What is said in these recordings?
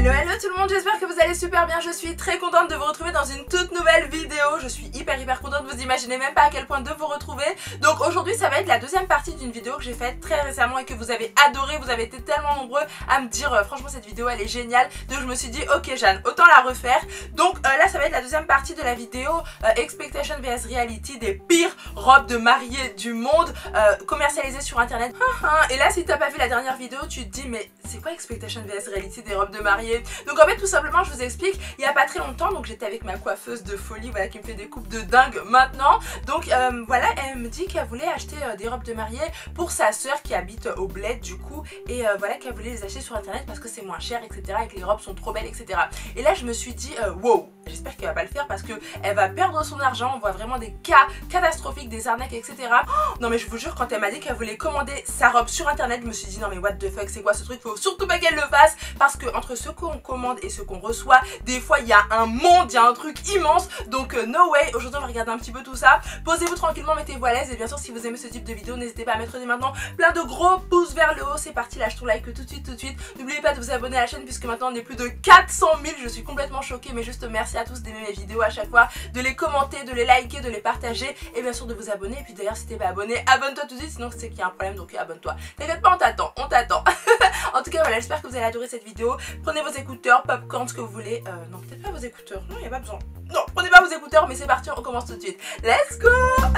Hello tout le monde, j'espère que vous allez super bien. Je suis très contente de vous retrouver dans une toute nouvelle vidéo. Je suis hyper contente, vous imaginez même pas à quel point de vous retrouver. Donc aujourd'hui ça va être la deuxième partie d'une vidéo que j'ai faite très récemment et que vous avez adoré. Vous avez été tellement nombreux à me dire franchement cette vidéo elle est géniale. Donc je me suis dit ok Jeanne, autant la refaire. Donc là ça va être la deuxième partie de la vidéo Expectation vs Reality, des pires robes de mariée du monde commercialisées sur internet. Et là si t'as pas vu la dernière vidéo tu te dis mais c'est quoi Expectation vs Reality des robes de mariée? Donc en fait tout simplement je vous explique, il y a pas très longtemps donc j'étais avec ma coiffeuse de folie, voilà, qui me fait des coupes de dingue maintenant. Donc voilà, elle me dit qu'elle voulait acheter des robes de mariée pour sa soeur qui habite au bled du coup, et voilà, qu'elle voulait les acheter sur internet parce que c'est moins cher, etc., et que les robes sont trop belles, etc. Et là je me suis dit wow, j'espère qu'elle va pas le faire parce que elle va perdre son argent. On voit vraiment des cas catastrophiques, des arnaques, etc. Non mais je vous jure, quand elle m'a dit qu'elle voulait commander sa robe sur internet, je me suis dit non mais what the fuck, c'est quoi ce truc? Faut surtout pas qu'elle le fasse parce que entre ce qu'on commande et ce qu'on reçoit, des fois il y a un monde, il y a un truc immense. Donc no way. Aujourd'hui on va regarder un petit peu tout ça. Posez-vous tranquillement, mettez-vous à l'aise, et bien sûr si vous aimez ce type de vidéo n'hésitez pas à mettre dès maintenant plein de gros pouces vers le haut. C'est parti, lâche ton like tout de suite. N'oubliez pas de vous abonner à la chaîne puisque maintenant on est plus de 400 000. Je suis complètement choquée, mais juste merci à tous d'aimer mes vidéos à chaque fois, de les commenter, de les liker, de les partager et bien sûr de vous abonner. Et puis d'ailleurs si t'es pas abonné, abonne-toi tout de suite, sinon c'est qu'il y a un problème, donc abonne-toi. T'inquiète pas, on t'attend, on t'attend. En tout cas voilà, j'espère que vous allez adorer cette vidéo. Prenez vos écouteurs, popcorn, ce que vous voulez. Non, peut-être pas vos écouteurs, non, il n'y a pas besoin. Non, prenez pas vos écouteurs, mais c'est parti, on commence tout de suite. Let's go.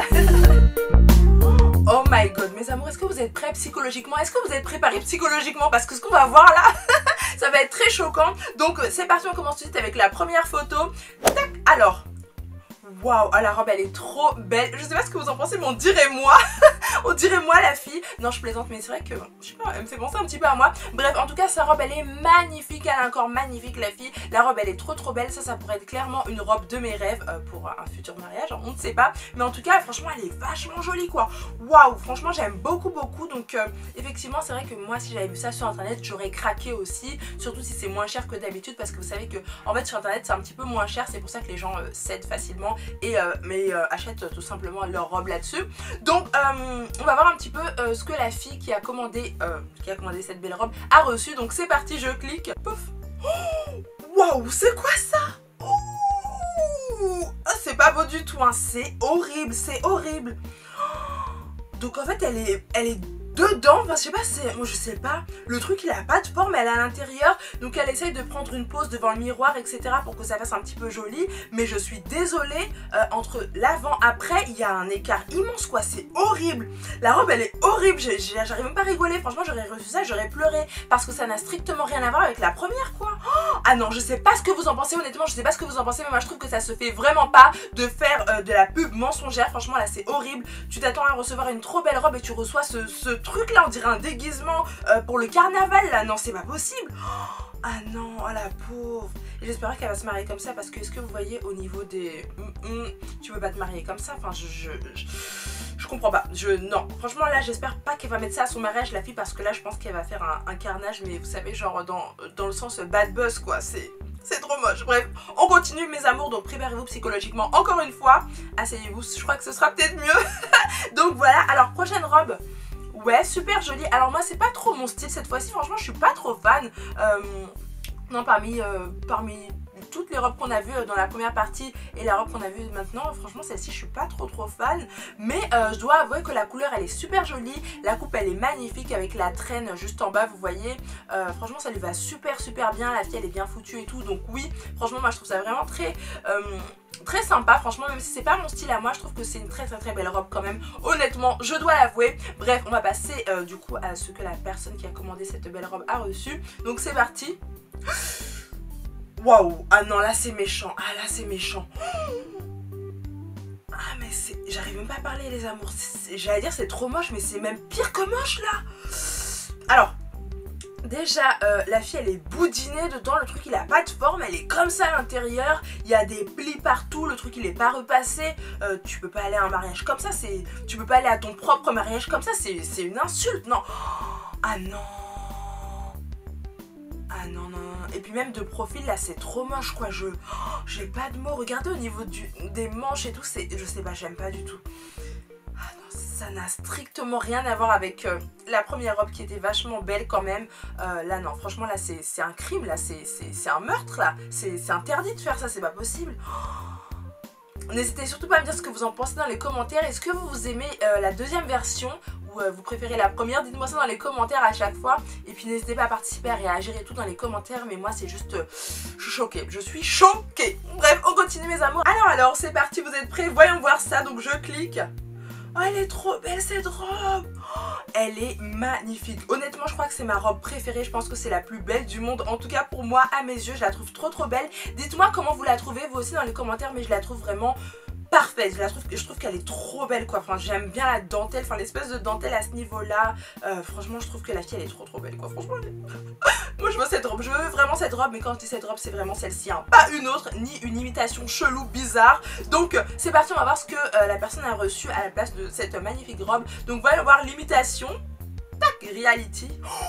Oh my god, mes amours, est-ce que vous êtes prêts psychologiquement? Est-ce que vous êtes préparés psychologiquement? Parce que ce qu'on va voir là, ça va être très choquant. Donc c'est parti, on commence tout de suite avec la première photo. Tac, alors. Waouh, la robe elle est trop belle. Je sais pas ce que vous en pensez, mais on dirait moi. On dirait moi la fille. Non je plaisante, mais c'est vrai que je sais pas, elle me fait penser un petit peu à moi. Bref, en tout cas sa robe elle est magnifique. Elle a un corps magnifique la fille. La robe elle est trop belle. Ça pourrait être clairement une robe de mes rêves pour un futur mariage, on ne sait pas. Mais en tout cas franchement elle est vachement jolie quoi. Waouh, franchement j'aime beaucoup. Donc effectivement c'est vrai que moi si j'avais vu ça sur internet j'aurais craqué aussi. Surtout si c'est moins cher que d'habitude, parce que vous savez que en fait sur internet c'est un petit peu moins cher. C'est pour ça que les gens cèdent facilement et achètent tout simplement leur robe là-dessus. Donc on va voir un petit peu ce que la fille qui a commandé cette belle robe a reçu. Donc c'est parti, je clique. Pouf. Waouh, c'est quoi ça? Oh, c'est pas beau du tout, hein. C'est horrible, c'est horrible. Donc en fait elle est dedans, enfin je sais pas, moi je sais pas, le truc il a pas de forme, elle est à l'intérieur, donc elle essaye de prendre une pose devant le miroir, etc., pour que ça fasse un petit peu joli, mais je suis désolée, entre l'avant après il y a un écart immense quoi, c'est horrible. La robe elle est horrible, j'arrive même pas à rigoler, franchement j'aurais reçu ça, j'aurais pleuré, parce que ça n'a strictement rien à voir avec la première quoi. Ah non, je sais pas ce que vous en pensez, honnêtement je sais pas ce que vous en pensez, mais moi je trouve que ça se fait vraiment pas de faire de la pub mensongère. Franchement là c'est horrible, tu t'attends à recevoir une trop belle robe et tu reçois ce truc là, on dirait un déguisement pour le carnaval là, non c'est pas possible. Ah non, oh la pauvre. Et j'espère qu'elle va se marier comme ça, parce que est-ce que vous voyez au niveau des... tu peux pas te marier comme ça, enfin je comprends pas, non, franchement là j'espère pas qu'elle va mettre ça à son mariage la fille, parce que là je pense qu'elle va faire un carnage, mais vous savez genre dans le sens bad buzz quoi, c'est trop moche. Bref, on continue mes amours, donc préparez-vous psychologiquement encore une fois, asseyez-vous, je crois que ce sera peut-être mieux. Donc voilà, alors prochaine robe. Ouais, super jolie. Alors moi c'est pas trop mon style cette fois-ci, franchement je suis pas trop fan. Non, parmi toutes les robes qu'on a vues dans la première partie et la robe qu'on a vue maintenant, franchement celle-ci je suis pas trop fan. Mais je dois avouer que la couleur elle est super jolie, la coupe elle est magnifique avec la traîne juste en bas, vous voyez. Franchement ça lui va super bien, la fille elle est bien foutue et tout, donc oui, franchement moi je trouve ça vraiment très sympa, franchement, même si c'est pas mon style à moi, je trouve que c'est une très belle robe quand même, honnêtement, je dois l'avouer. Bref, on va passer du coup à ce que la personne qui a commandé cette belle robe a reçu. Donc c'est parti. Waouh, ah non, là c'est méchant, ah là c'est méchant. Ah mais c'est... j'arrive même pas à parler les amours, j'allais dire c'est trop moche, mais c'est même pire que moche là. Alors... déjà, la fille elle est boudinée dedans, le truc il a pas de forme, elle est comme ça à l'intérieur, il y a des plis partout, le truc il est pas repassé, tu peux pas aller à un mariage comme ça, tu peux pas aller à ton propre mariage comme ça, c'est une insulte, non. Ah non. Ah non, et puis même de profil là c'est trop moche quoi, j'ai pas de mots, regardez au niveau des manches et tout, je sais pas, j'aime pas du tout. Ah non, ça n'a strictement rien à voir avec la première robe qui était vachement belle quand même. Là non, franchement là c'est un crime, là c'est un meurtre là. C'est interdit de faire ça, c'est pas possible. N'hésitez surtout pas à me dire ce que vous en pensez dans les commentaires. Est-ce que vous aimez la deuxième version ou vous préférez la première? Dites-moi ça dans les commentaires à chaque fois. Et puis n'hésitez pas à participer, à réagir et tout dans les commentaires. Mais moi c'est juste... je suis choquée. Je suis choquée. Bref, on continue mes amours. Alors, c'est parti. Vous êtes prêts? Voyons voir ça. Donc je clique. Oh, elle est trop belle cette robe. Elle est magnifique. Honnêtement, je crois que c'est ma robe préférée. Je pense que c'est la plus belle du monde. En tout cas, pour moi, à mes yeux, je la trouve trop belle. Dites-moi comment vous la trouvez, vous aussi, dans les commentaires. Mais je la trouve vraiment parfaite. Je trouve qu'elle est trop belle, quoi. Enfin, j'aime bien la dentelle. Enfin, l'espèce de dentelle à ce niveau-là. Franchement, je trouve que la fille, elle est trop belle, quoi. Franchement, moi, je veux cette robe. Je veux vraiment cette robe. Mais quand je dis cette robe, c'est vraiment celle-ci, hein. Pas une autre, ni une imitation chelou, bizarre. Donc, c'est parti. On va voir ce que la personne a reçu à la place de cette magnifique robe. Donc, voyons voir l'imitation. Tac, reality.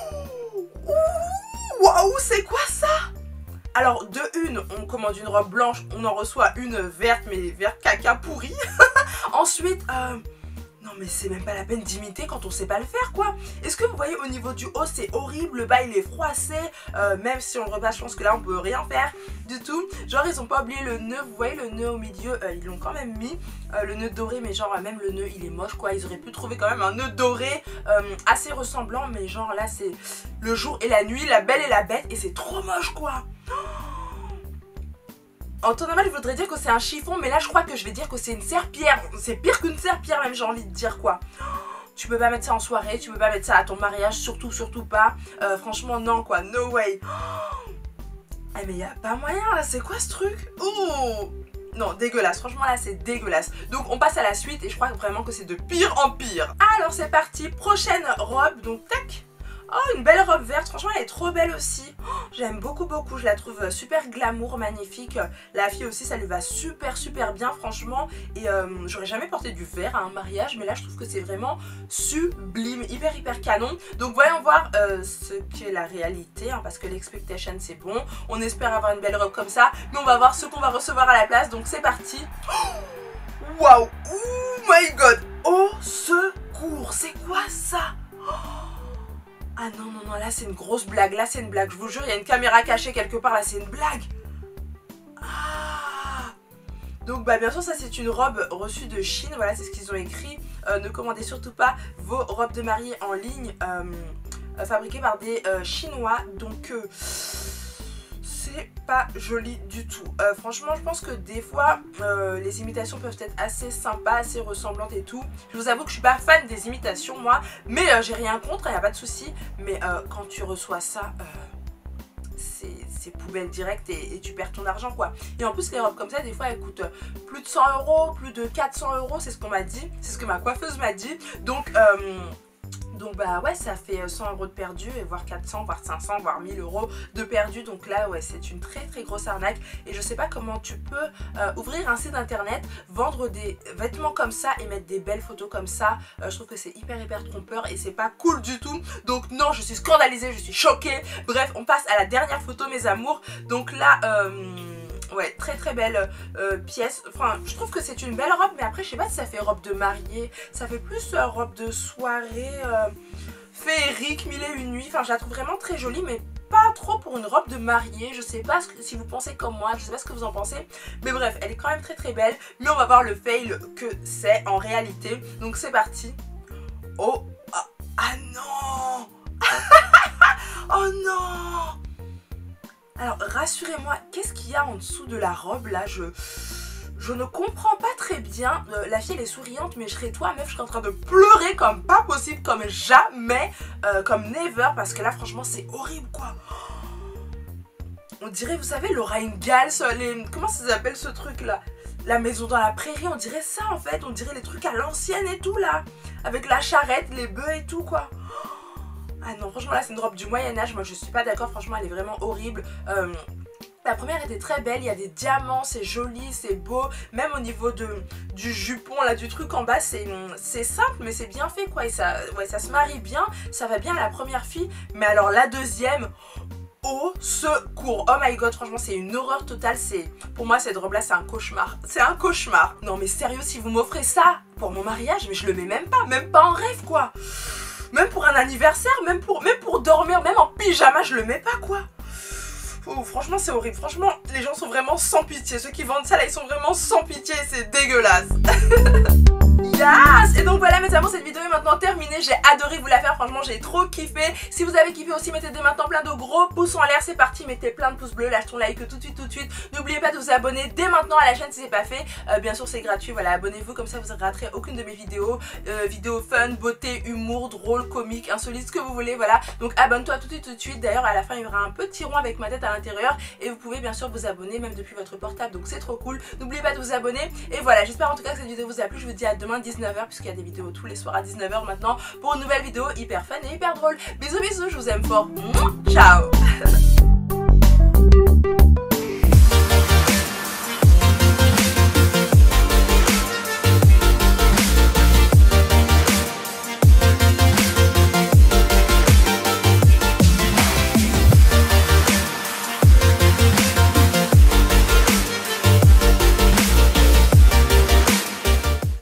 Waouh, c'est quoi ça? Alors, de une, on commande une robe blanche, on en reçoit une verte, mais vert caca pourri. Ensuite, non mais c'est même pas la peine d'imiter quand on sait pas le faire, quoi. Est-ce que vous voyez au niveau du haut, c'est horrible, le bas il est froissé, même si on le repasse, je pense que là on peut rien faire du tout. Genre ils ont pas oublié le nœud, vous voyez le nœud au milieu, ils l'ont quand même mis, le nœud doré, mais genre même le nœud il est moche, quoi. Ils auraient pu trouver quand même un nœud doré assez ressemblant, mais genre là c'est le jour et la nuit, la belle et la bête, et c'est trop moche, quoi. En temps normal, je voudrais dire que c'est un chiffon, mais là, je crois que je vais dire que c'est une serpillière. C'est pire qu'une serpillière, même, j'ai envie de dire, quoi. Tu peux pas mettre ça en soirée, tu peux pas mettre ça à ton mariage, surtout pas. Franchement, non, quoi, no way. Ah, mais y a pas moyen, là, c'est quoi ce truc? Oh! Non, dégueulasse, franchement, là, c'est dégueulasse. Donc, on passe à la suite, et je crois vraiment que c'est de pire en pire. Alors, c'est parti, prochaine robe, donc, tac. Oh, une belle robe verte, franchement elle est trop belle aussi. Oh, j'aime beaucoup, je la trouve super glamour, magnifique. La fille aussi, ça lui va super bien, franchement. Et j'aurais jamais porté du vert à un mariage, mais là je trouve que c'est vraiment sublime, hyper canon. Donc voyons voir ce qu'est la réalité, hein, parce que l'expectation c'est bon. On espère avoir une belle robe comme ça, mais on va voir ce qu'on va recevoir à la place, donc c'est parti. Waouh, oh my god, au secours, c'est quoi ça? Ah non, là c'est une grosse blague, là c'est une blague, je vous jure, il y a une caméra cachée quelque part, là c'est une blague. Ah. Donc bah bien sûr ça c'est une robe reçue de Chine, voilà c'est ce qu'ils ont écrit. Ne commandez surtout pas vos robes de mariée en ligne fabriquées par des Chinois, donc c'est pas joli du tout. Franchement je pense que des fois les imitations peuvent être assez sympas, assez ressemblantes et tout. Je vous avoue que je suis pas fan des imitations moi, mais j'ai rien contre, il n'y a pas de souci. Mais quand tu reçois ça, c'est poubelle directe et tu perds ton argent, quoi. Et en plus les robes comme ça des fois elles coûtent plus de 100 €, plus de 400 €, c'est ce qu'on m'a dit, c'est ce que ma coiffeuse m'a dit. Donc bah ouais, ça fait 100 € de perdu, et voire 400, voire 500, voire 1000 € de perdu. Donc là ouais, c'est une très grosse arnaque. Et je sais pas comment tu peux ouvrir un site internet, vendre des vêtements comme ça et mettre des belles photos comme ça. Je trouve que c'est hyper trompeur et c'est pas cool du tout. Donc non, je suis scandalisée, je suis choquée. Bref, on passe à la dernière photo mes amours. Donc là ouais, très belle pièce. Enfin, je trouve que c'est une belle robe, mais après, je sais pas si ça fait robe de mariée. Ça fait plus robe de soirée féerique, 1001 nuits. Enfin, je la trouve vraiment très jolie, mais pas trop pour une robe de mariée. Je sais pas si vous pensez comme moi, je sais pas ce que vous en pensez. Mais bref, elle est quand même très belle. Mais on va voir le fail que c'est en réalité. Donc c'est parti. Oh, ah non. Oh non. Alors rassurez-moi, qu'est-ce qu'il y a en dessous de la robe là? Je ne comprends pas très bien. La fille elle est souriante, mais je serais toi meuf, je serais en train de pleurer comme pas possible, comme jamais, comme never, parce que là franchement c'est horrible, quoi. On dirait, vous savez, Laura Ingalls, comment ça s'appelle ce truc là? La maison dans la prairie, on dirait ça en fait, on dirait les trucs à l'ancienne et tout là, avec la charrette, les bœufs et tout, quoi. Ah non, franchement là c'est une robe du Moyen-Âge, moi je suis pas d'accord, franchement elle est vraiment horrible. La première était très belle, il y a des diamants, c'est joli, c'est beau. Même au niveau du jupon, là, du truc en bas, c'est simple mais c'est bien fait, quoi. Et ça se marie bien, ça va bien à la première fille. Mais alors la deuxième, au secours. Oh my god, franchement c'est une horreur totale. Pour moi cette robe là c'est un cauchemar. C'est un cauchemar. Non mais sérieux, si vous m'offrez ça pour mon mariage, mais je le mets même pas en rêve quoi. Même pour un anniversaire, même pour dormir, même en pyjama je le mets pas quoi. Oh, franchement c'est horrible, franchement les gens sont vraiment sans pitié. Ceux qui vendent ça là ils sont vraiment sans pitié, c'est dégueulasse. Yes! Et donc voilà mes amours, cette vidéo est maintenant terminée. J'ai adoré vous la faire, franchement j'ai trop kiffé. Si vous avez kiffé aussi, mettez dès maintenant plein de gros pouces en l'air. C'est parti, mettez plein de pouces bleus, lâchez ton like tout de suite. N'oubliez pas de vous abonner dès maintenant à la chaîne si c'est pas fait. Bien sûr c'est gratuit, voilà, abonnez-vous, comme ça vous ne raterez aucune de mes vidéos. Vidéos fun, beauté, humour, drôle, comique, insolite, ce que vous voulez, voilà. Donc abonne-toi tout de suite. D'ailleurs à la fin il y aura un petit rond avec ma tête à l'intérieur. Et vous pouvez bien sûr vous abonner même depuis votre portable, donc c'est trop cool. N'oubliez pas de vous abonner. Et voilà, j'espère en tout cas que cette vidéo vous a plu. Je vous dis à demain 19h, puisqu'il y a des vidéos tous les soirs à 19h maintenant pour une nouvelle vidéo hyper fun et hyper drôle. Bisous bisous, je vous aime fort. Ciao.